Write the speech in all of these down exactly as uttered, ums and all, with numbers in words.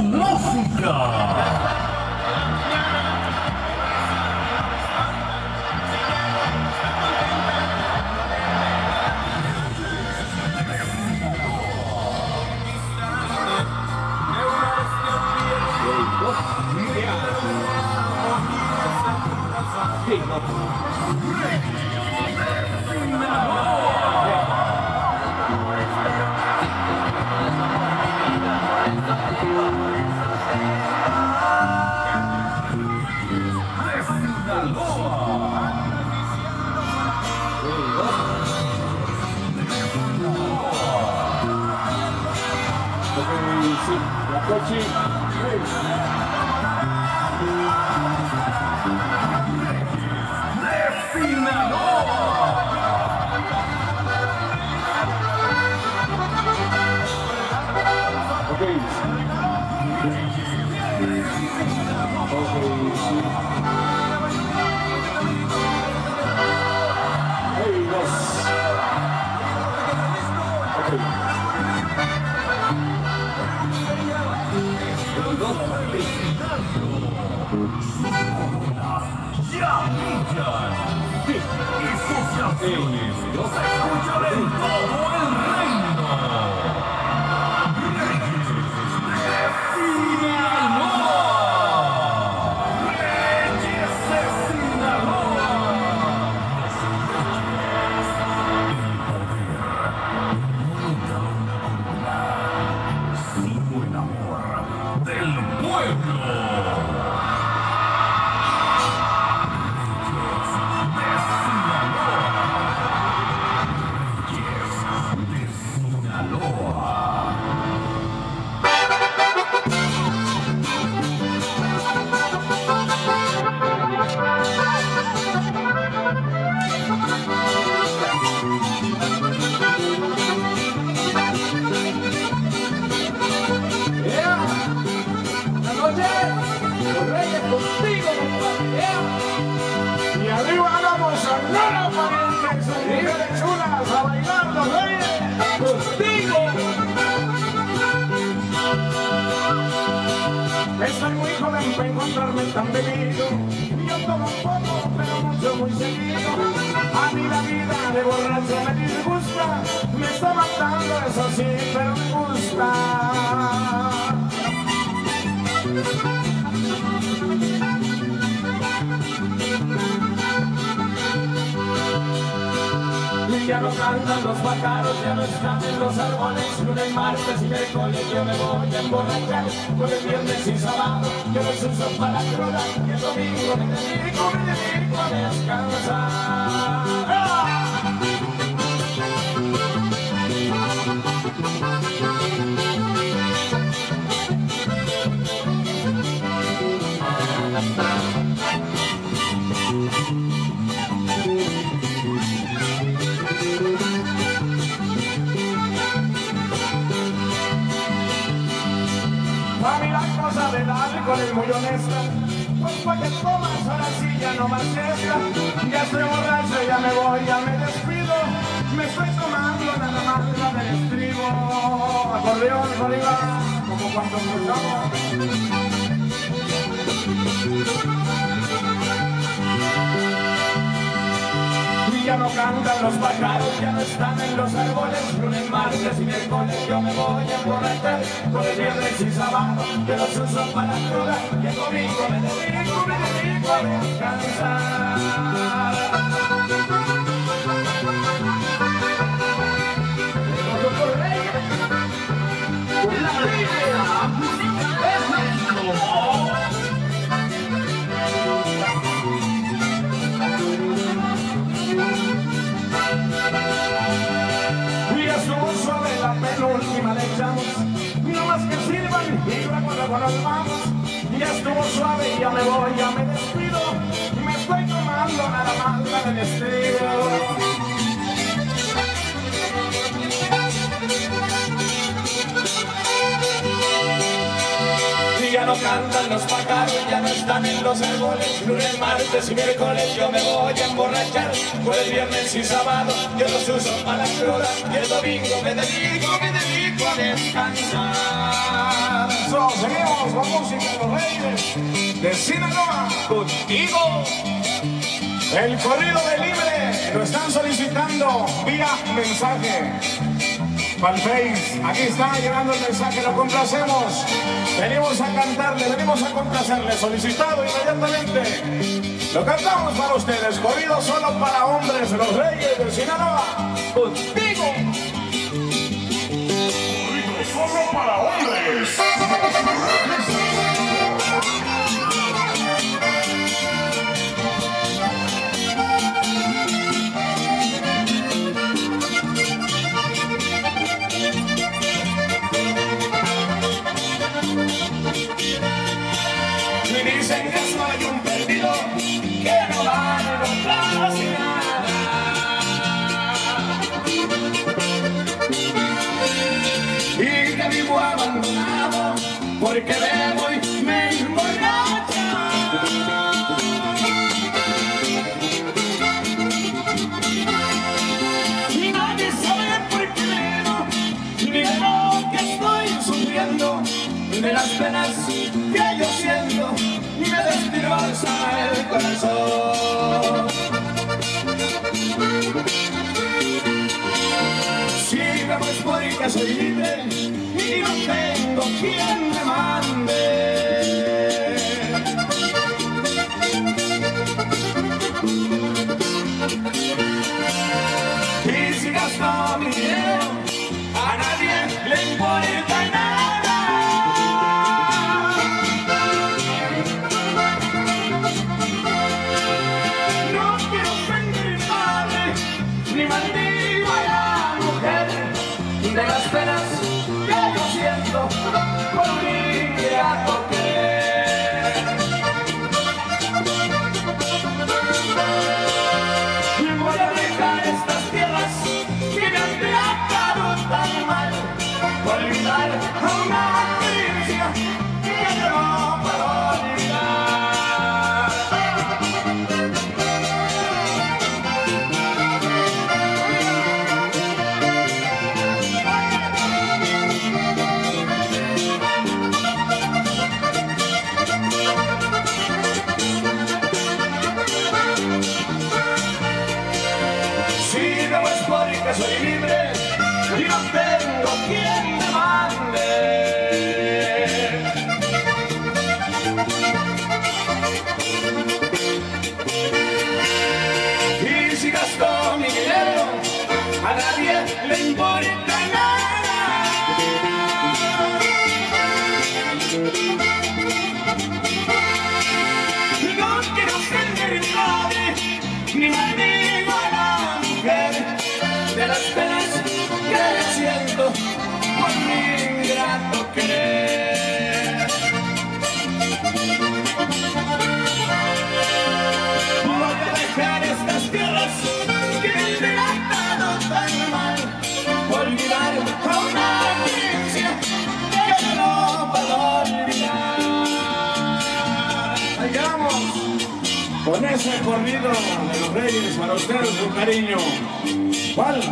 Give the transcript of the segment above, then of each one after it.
música. Estoy muy joven para encontrarme tan bebido. Yo tomo poco, pero mucho, muy seguido. A mí la vida de borracho me disgusta. Me está matando, eso sí, pero me gusta. Ya no cantan los pájaros, ya no están en los árboles. Lunes, martes y miércoles yo me voy a emborrachar. Jueves, viernes y sábado yo los uso para cruda. Y el domingo me dedico, me dedico a descansar. ¡Ah! A mí la cosa del alcohol es muy honesta. Pues pa' que tomas, ahora sí ya no más fiesta. Ya estoy borracho, ya me voy, ya me despido. Me estoy tomando nada más la del estribo. Acordeón, Bolívar, como cuando empezamos. Y ya no cantan los pájaros, ya no están en los árboles. Lunes, martes y miércoles yo me voy a emborrachar. Jueves, viernes y sábado que los uso para cruda. Y el domingo me dedico, me dedico a descansar. La vida es esto. La penúltima le echamos, no más que sirvan y luego luego nos vamos. Ya estuvo suave, ya me voy, ya me despido. Me estoy tomando nada más la del estribo. Y ya no cantan los pájaros, ya no están en los árboles. Lunes, martes y miércoles yo me voy a emborrachar. Jueves, viernes y sábado yo los uso para la cruda. Y el domingo me dedico, me dedico a descansar. seguimos con música de los Reyes de Sinaloa. Contigo. El corrido de Libre lo están solicitando vía mensaje. Para el Face, aquí está llegando el mensaje, lo complacemos. Venimos a cantarle, venimos a complacerle, solicitado inmediatamente. Lo cantamos para ustedes, corrido solo para hombres, los Reyes de Sinaloa. Contigo. Corrido solo para hombres. Me dicen que soy un perdido, que no valgo casi nada. Y que vivo abandonado, porque bebo y me emborracho. Y nadie sabe por qué bebo, ni de lo que estoy sufriendo, de las penas que yo siento, y me destroza el corazón. Si bebo es porque soy libre y no tengo quien me mande. Y si gasto mi dinero, a nadie le importa nada. Ni maldigo a la mujer de las penas que yo siento por mi ingrato querer. Y voy a dejar estas tierras que me han tratado tan mal, por olvidar a una experiencia que yo no puedo olvidar. Porque soy libre y no tengo quien me mande. Y si gasto mi dinero, a nadie le importa nada. No quiero ser ni pobre, ni maldigo a la mujer de las penas que yo siento por mi ingrato querer. Voy a dejar estas tierras que me han tratado tan mal, por olvidar a una experiencia que yo no puedo olvidar. Ahí vamos, con ese corrido de los Reyes para ustedes con cariño. ¿Cuál?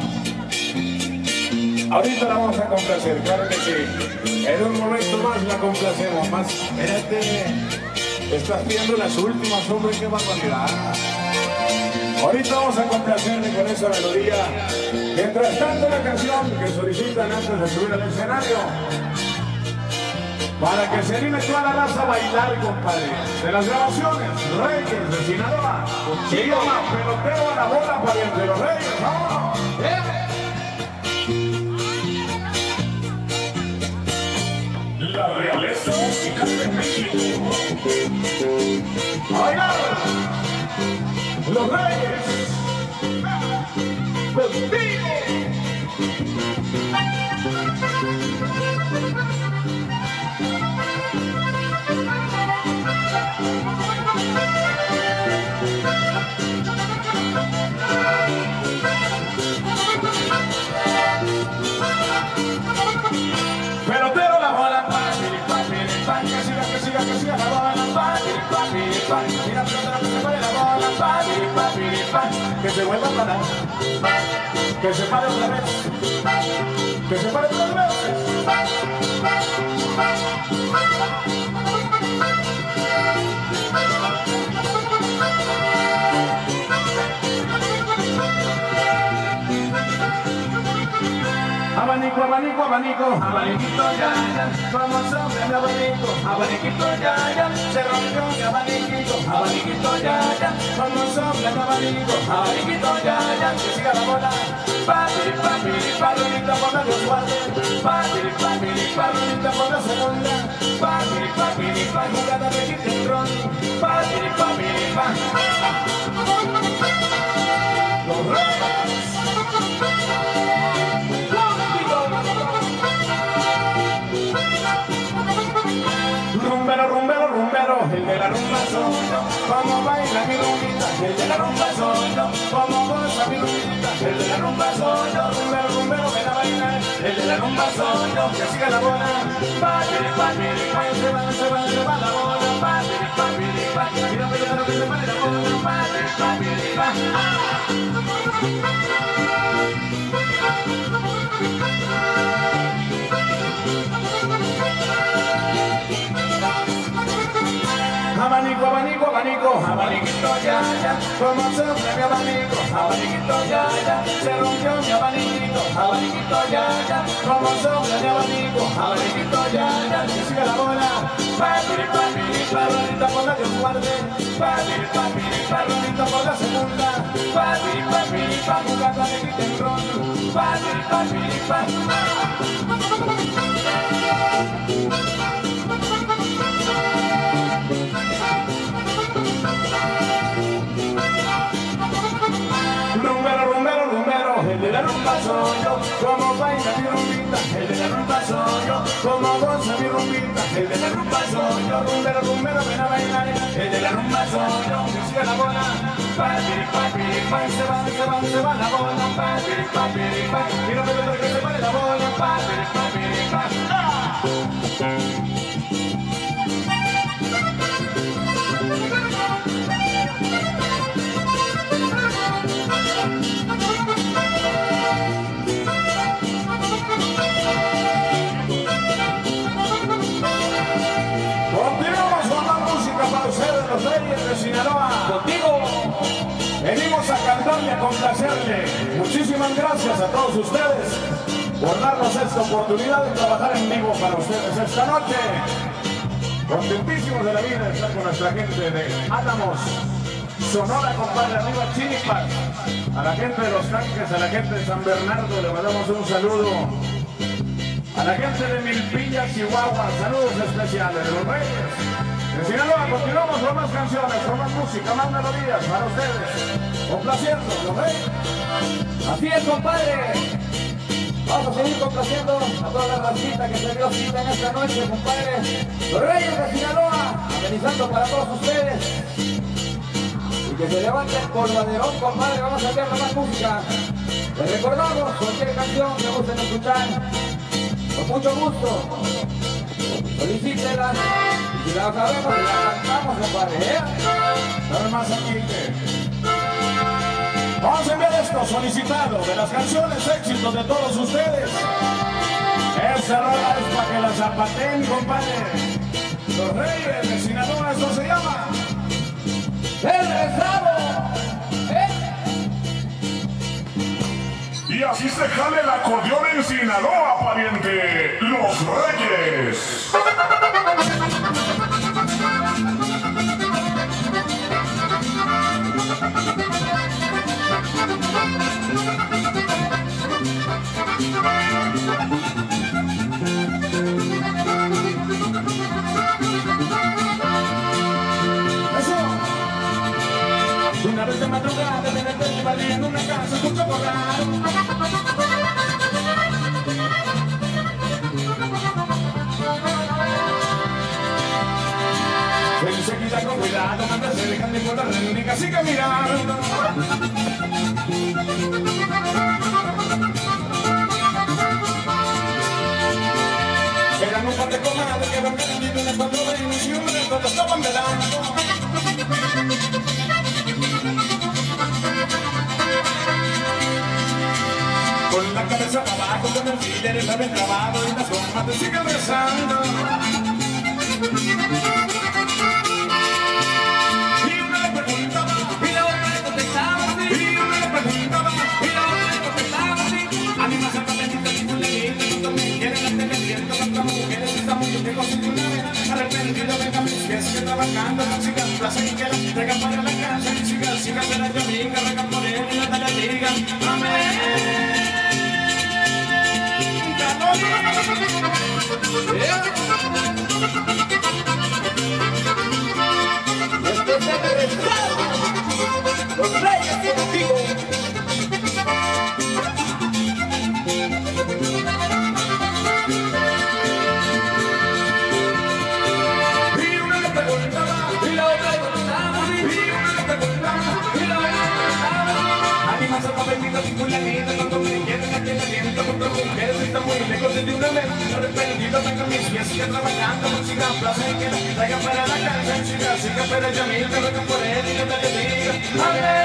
Ahorita la vamos a complacer, claro que sí. En un momento más la complacemos, más. Espérate, estás viendo las últimas, hombre, qué barbaridad. Ahorita vamos a complacerle con esa melodía. Mientras tanto, la canción que solicitan antes de subir al escenario, para que se anime toda la raza a bailar, compadre. De las grabaciones, Reyes de Sinaloa. Se llama Pelotero a la bola para el de los Reyes. ¡Vámonos! ¡Eh! La realeza musical de México. ¡A bailar! Los Reyes. ¡Contigo! Pelotero la bola, pa, piripa, piripa, que siga, que siga, que siga la bola, pa, piripa, piripa, mira pelotero que se pare la bola, pa, piripa, piripa, que se vuelva a parar, que se pare otra vez, que se pare otra vez. Abanico, abanico, abanico, abaniquito ya, ya, como sobre mi abanico, abaniquito ya, ya, se rompió mi abaniquito, abaniquito ya, ya, como sobre mi abanico, abaniquito ya, ya, que siga la bola, papiri, papiri, palomita por la Dios guarde, papiri, papiri, palomita por la segunda, papiri, papiri, pa, jugada de hit and run, papiri, papiri, pa, los Reyes. Rumbero, rumbero, rumbero, el de la rumba soy yo, como baila mi rumbita, el de la rumba soy yo, como goza mi rumbita, el de la rumba soy yo, rumbero, rumbero, ven a bailar, el de la rumba soy yo, que siga la bola, papiri, papiri, pa, se va, se va, se va la bola, papiri, papiri, pa, mira, mira lo que se vale la bola, papiri, papiri, pa, abanico, abanico, abanico, abaniquito ya, ya, como sobre mi abanico, abaniquito ya, ya, se rompió mi abaniquito, abaniquito ya, ya, como sobre mi abanico, abaniquito ya, ya, que siga la bola, papiri, papiri, palomita por la Dios guarde, papiri, papiri, palomita por la segunda, papiri, papiri, pa, jugando de hit and run, papiri, papiri, pa. Rumbero, rumbero, rumbero, el de la rumba soy yo, como baila mi rumbita, el de la rumba soy yo, como goza mi rumbita, el de la rumba soy yo, rumbero, rumbero, ven a bailar, el de la rumba soy yo, que siga la bola, papiri, papiri, pa, se va, se va, se va la bola, papiri, papiri, pa, y no me veo que se vale la bola, papiri, papiri, pa, ¡ah! Los Reyes de Sinaloa, contigo venimos a cantarle y a complacerle. Muchísimas gracias a todos ustedes por darnos esta oportunidad de trabajar en vivo para ustedes esta noche. Contentísimos de la vida de estar con nuestra gente de Álamos, Sonora, compadre, arriba Chinipas, a la gente de Los Tanques, a la gente de San Bernardo, le mandamos un saludo. A la gente de Milpillas, Chihuahua, saludos especiales de Los Reyes. En Sinaloa continuamos con más canciones, con más música, más melodías para ustedes. Complaciendo, ¿lo ven? Así es, compadre. Vamos a seguir complaciendo a toda la racita que se dio cita en esta noche, compadre. Los Reyes de Sinaloa, amenizando para todos ustedes. Y que se levante el polvaderón, compadre. Vamos a hacer más música. Les recordamos cualquier canción que gusten escuchar. Con mucho gusto. Solicítenla. Y la sabemos y la cantamos, compadre, ¿eh? Nada más aquí que... Vamos a enviar esto solicitado de las canciones éxitos de todos ustedes. Esta rola es para que la zapateen, compadre. Los Reyes de Sinaloa, esto se llama... ¡El Rezado! ¿Eh? Y así se jale el acordeón en Sinaloa, pariente. Los Reyes. Una vez de madrugada, de repente barriendo una casa, escucho correr. Enseguida con cuidado, manda se dejan de correr, rendiga, sigue mirando. Eran un par de comadres que van vendiendo unas cuatro veces y un resto lo estaban velando. Con la cabeza para abajo, con el líder está bien trabado y las gomas te siguen rezando. Y una le preguntaba, y la otra le contestaba así, y una le preguntaba, y la otra le contestaba así. a mi más arrepentida y tú le dices, tú también quieres la televisión, tantas mujeres, está mucho que consigo una vez, arrepentido venga mis pies que trabajando, música, plaza y que la traiga para la casa, y siga, siga, será yo amiga, rega por él y no te la diga, amén. Después de regresar, los reyes y contigo. Y una le preguntaba, Y la otra le contestaba así, y una le preguntaba, y la otra le contestaba así. a mi más arrepentido y tú le dices, cuando me quieren aquí la viento, con otras mujeres está muy lejos de una vez, arrepentido venga mis pies, sigue trabajando, música, plaza y que la traiga para la casa, y siga, siga, pero yo mismo, rega por él y no te le diga, amén.